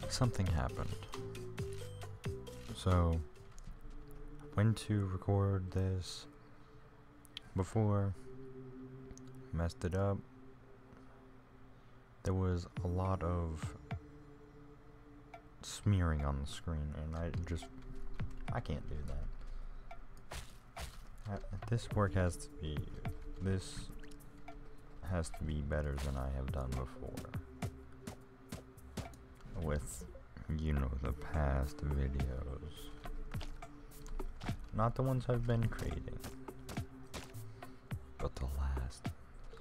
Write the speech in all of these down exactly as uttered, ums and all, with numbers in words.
something happened. So, I went to record this before, messed it up. There was a lot of smearing on the screen, and I just, I can't do that. I, this work has to be, this has to be better than I have done before. With, you know, the past videos. Not the ones I've been creating, but the last.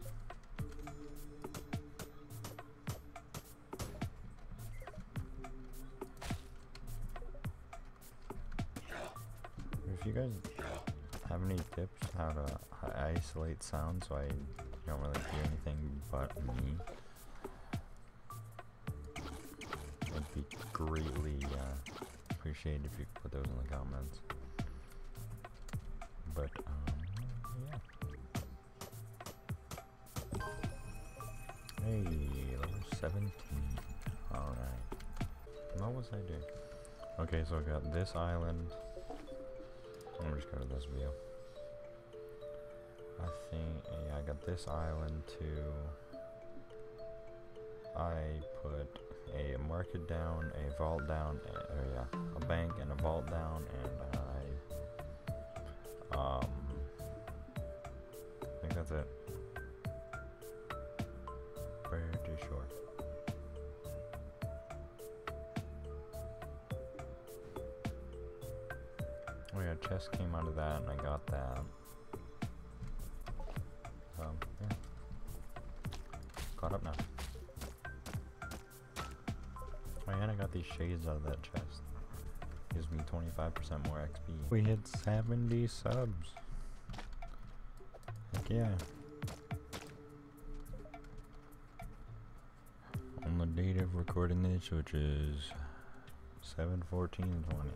If you guys have any tips how to isolate sound so I don't really hear anything but me, it'd be greatly uh, appreciated if you could put those in the comments. But um, yeah. Hey, level seventeen. All right. What was I doing? Okay, so I got this island. Let me just go to this view. I think, yeah, I got this island too. I put a market down, a vault down, uh, or yeah, a bank and a vault down, and I, um, I think that's it. Pretty sure. Oh yeah, chest came out of that, and I got that. Um, yeah. Caught up now. Oh yeah, and I got these shades out of that chest. Gives me twenty-five percent more X P. We hit seventy subs. Heck yeah. On the date of recording this, which is seven fourteen twenty.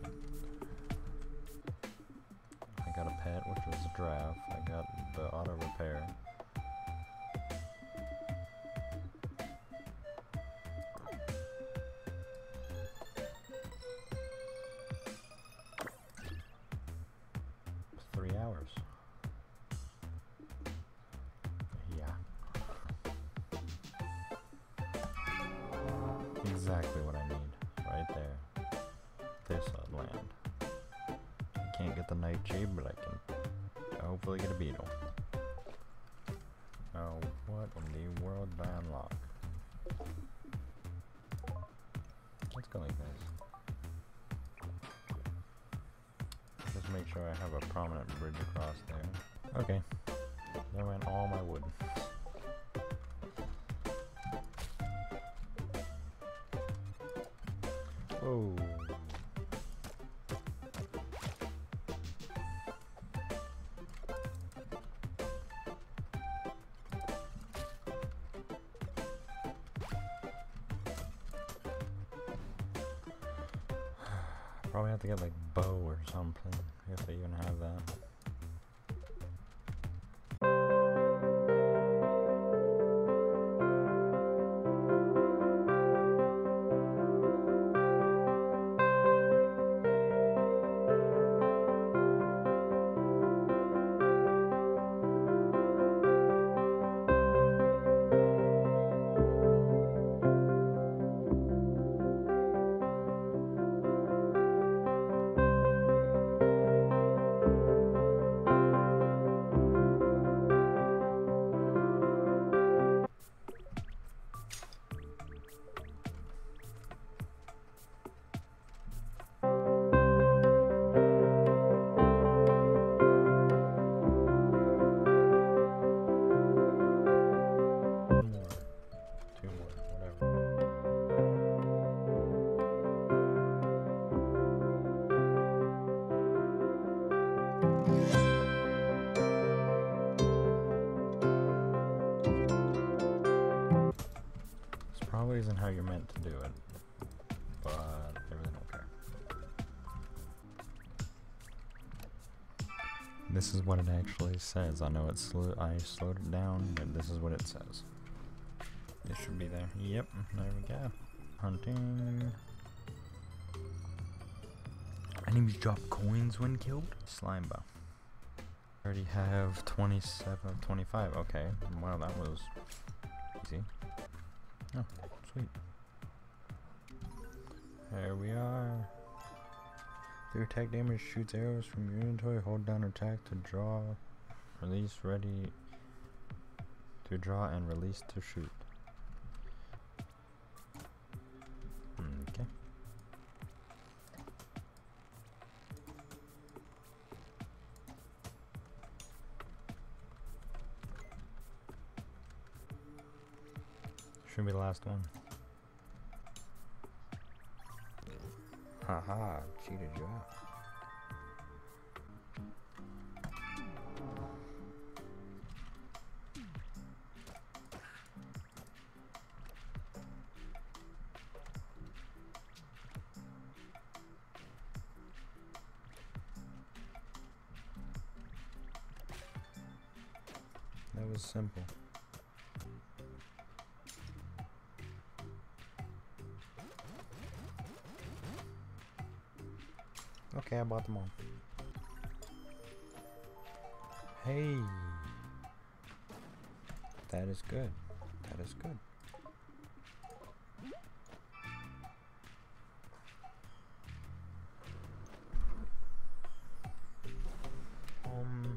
I got a pet, which was a giraffe. I got the auto repair. Three hours. Yeah. Exactly what I need. Right there. This land. Can't get the nightshade, but I can hopefully get a beetle. Oh, what in the world did I unlock? Let's go like this. Just make sure I have a prominent bridge across there. Okay. There went all my wood. Whoa. Probably have to get like bow or something if they even have that. Probably isn't how you're meant to do it, but I really don't care. This is what it actually says. I know it's slow. I slowed it down, but this is what it says. It should be there. Yep, there we go. Hunting. Enemies drop coins when killed? Slime bow. Already have twenty-seven, twenty-five. Okay, wow, that was easy. Oh, sweet. There we are. Your attack damage shoots arrows from your inventory. Hold down attack to draw. Release ready to draw and release to shoot. Okay. Should be the last one. Haha, cheated you out. That was simple. Okay, I bought them all. Hey! That is good. That is good. Um...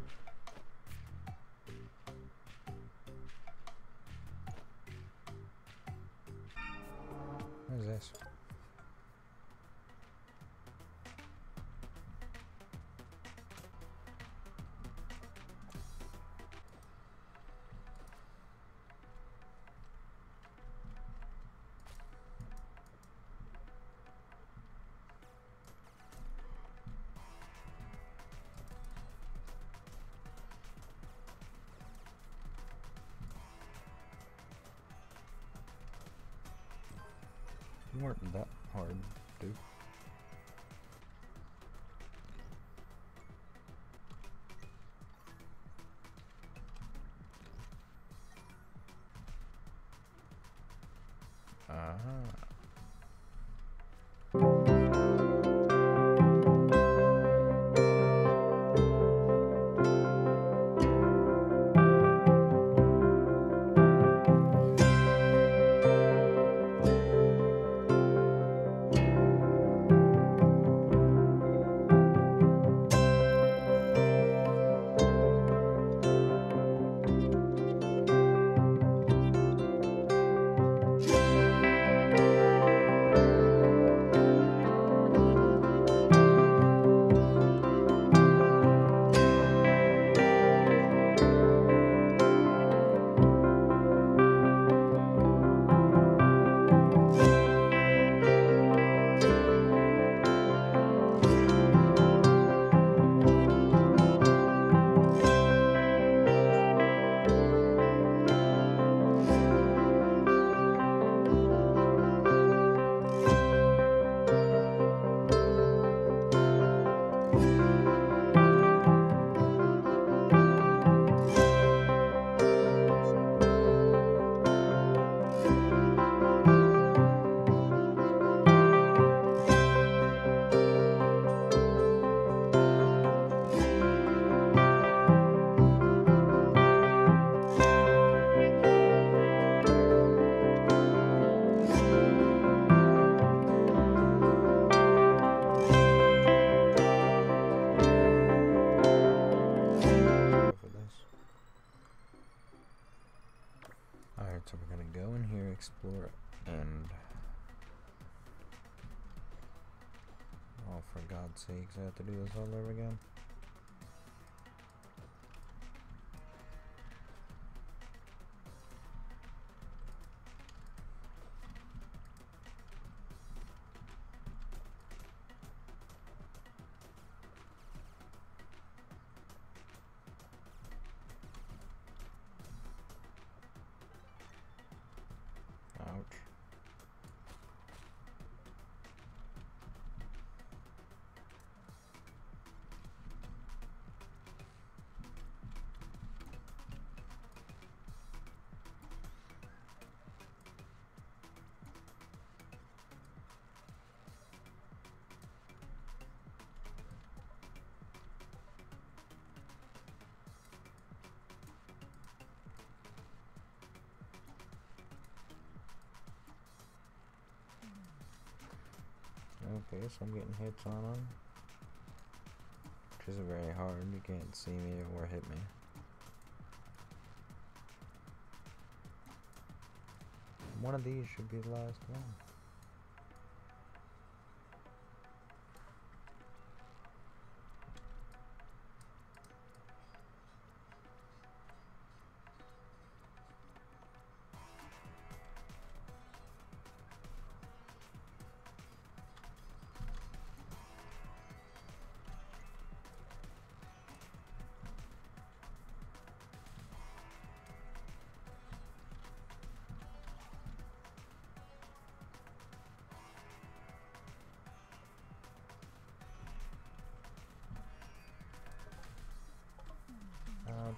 What is this? You weren't that hard, dude. Ah. So we're gonna go in here, explore, and oh, for God's sakes, I have to do this all over again. Ouch. Okay, so I'm getting hits on them. Which isn't very hard. You can't see me or hit me. One of these should be the last one. Ouch.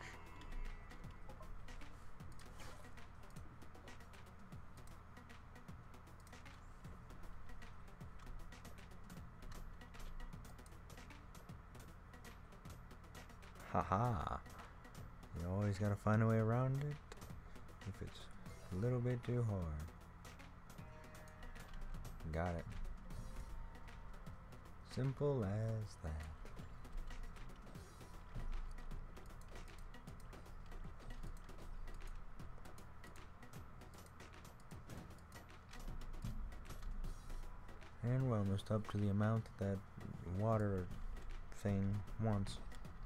Haha. You always gotta find a way around it if it's a little bit too hard. Got it. Simple as that. And we're almost up to the amount that water thing wants.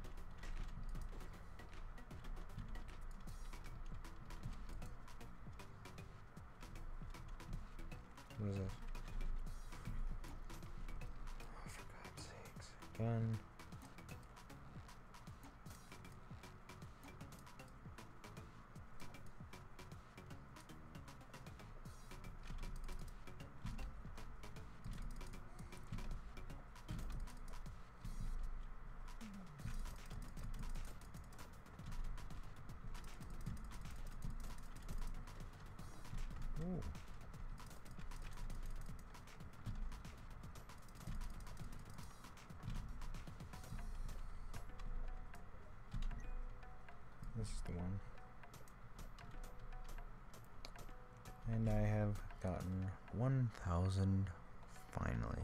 What is this? Oh, for God's sakes. Again. Ooh. This is the one. And I have gotten one thousand finally.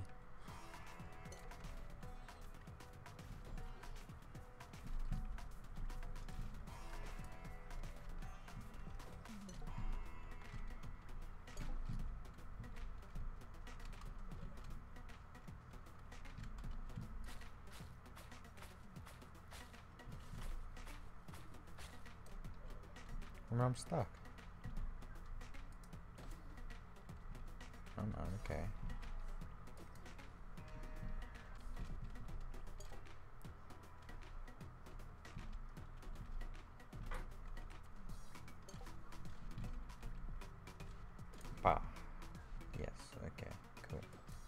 And I'm stuck. I'm not okay. Bah. Yes, okay, cool.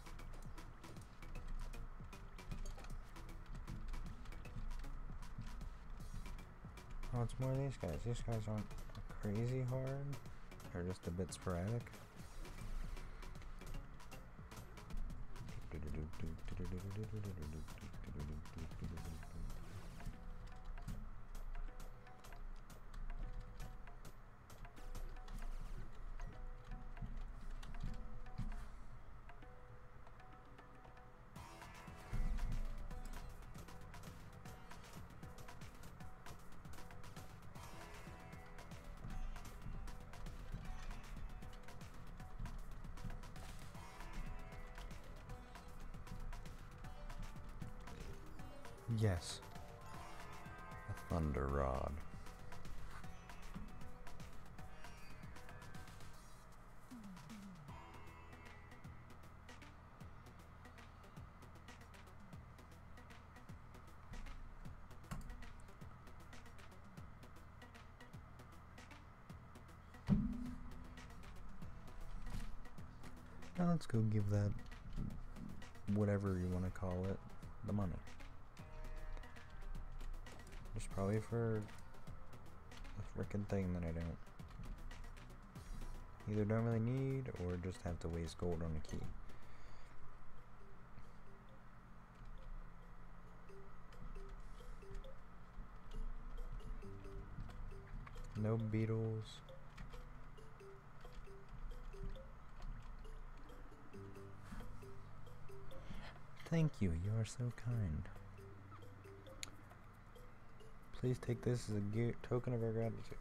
Oh, it's more of these guys. These guys aren't crazy hard. They're just a bit sporadic. Yes. A thunder rod. Now let's go give that, whatever you want to call it, the money. Just probably for a frickin' thing that I don't either don't really need or just have to waste gold on a key. No beetles. Thank you, you are so kind. Please take this as a token of our gratitude.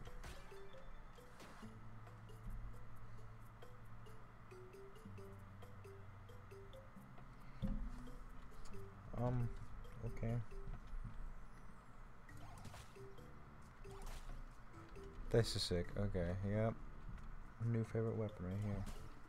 Um, okay. This is sick. Okay, yep. New favorite weapon right here.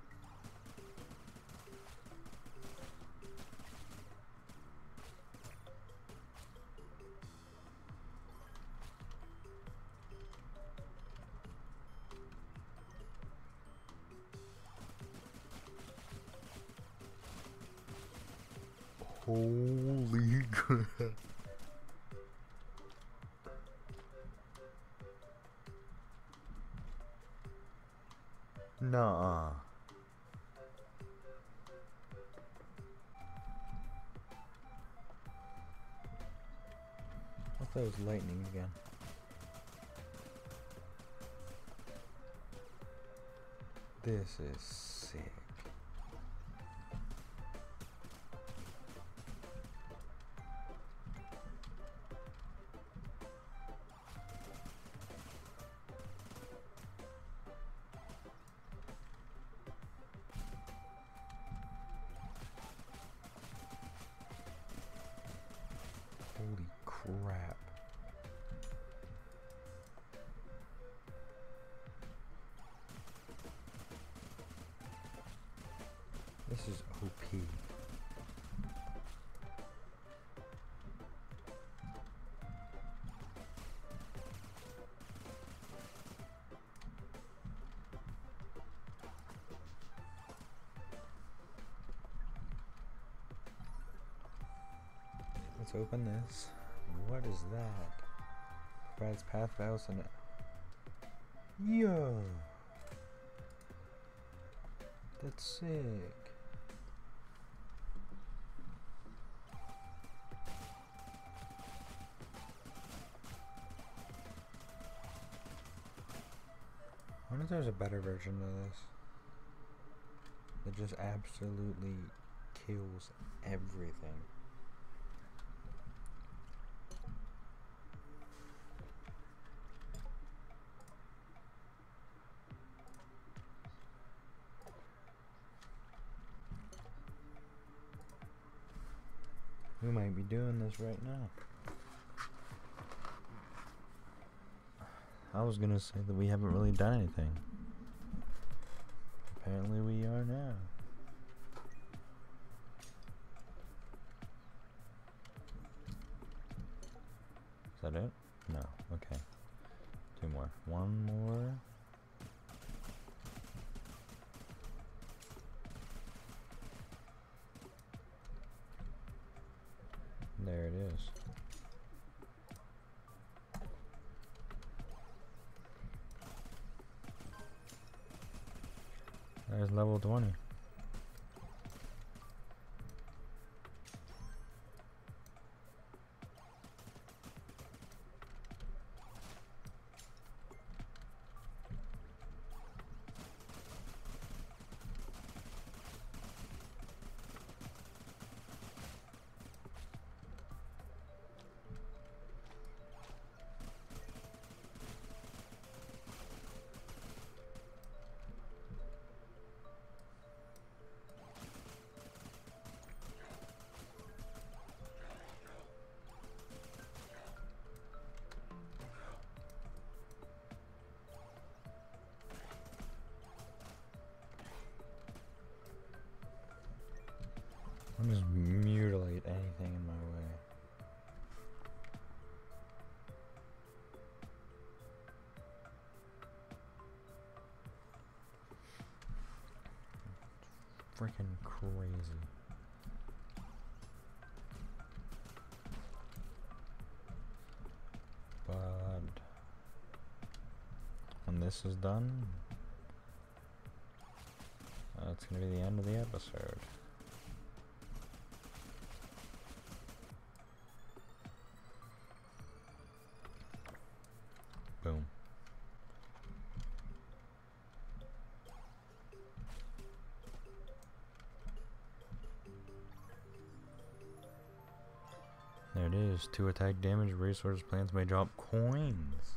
Holy crap. Nuh-uh. I thought it was lightning again. This is sick. Holy crap. This is O P. Let's open this. What is that? Provides path valves and yo, that's sick. I wonder if there's a better version of this that just absolutely kills everything. We might be doing this right now. I was gonna say that we haven't really done anything. Apparently we are now. Is that it? No. Okay. Two more. One more. There it is. There's level twenty. I'll just mutilate anything in my way. Freaking crazy. But when this is done, that's gonna be the end of the episode. Boom. There it is. Two attack damage. Resource plants may drop coins.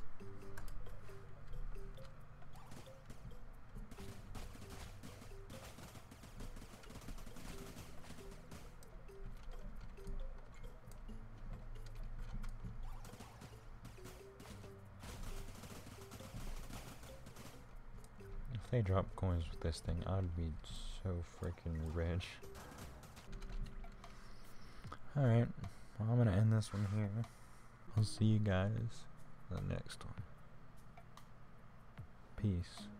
If they drop coins with this thing, I'd be so freaking rich. Alright, well, I'm gonna end this one here. I'll see you guys in the next one. Peace.